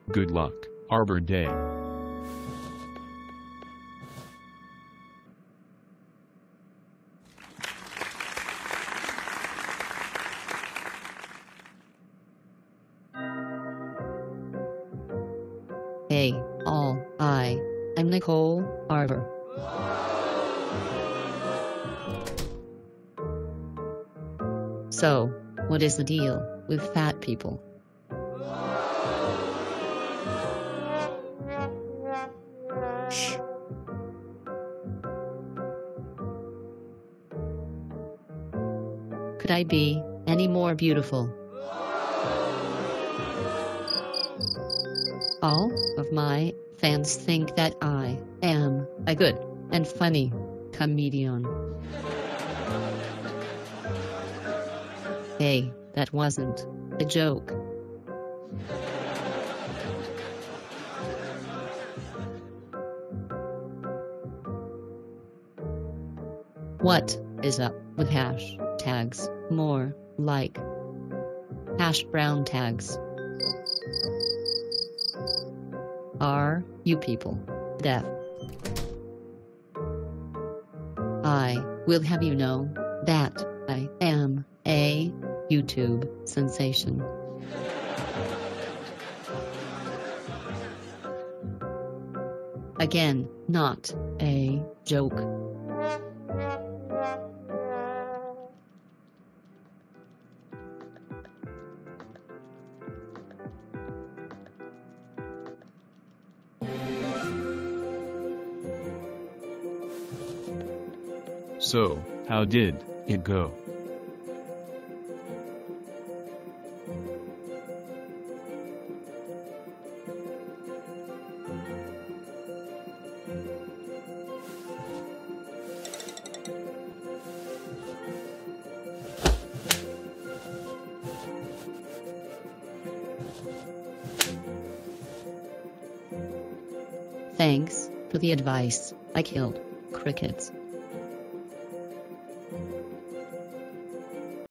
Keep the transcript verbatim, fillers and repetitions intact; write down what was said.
Good luck, Arbor Day. Hey, all, I, I'm Nicole Arbour. So, what is the deal with fat people? Shh. Could I be any more beautiful? All of my fans think that I am a good and funny comedian. Hey, that wasn't a joke. What is up with hashtags? More like hash brown tags. Are you people deaf? I will have you know that I am a YouTube sensation. Again, not a joke. So, how did it go? Thanks for the advice. I killed crickets.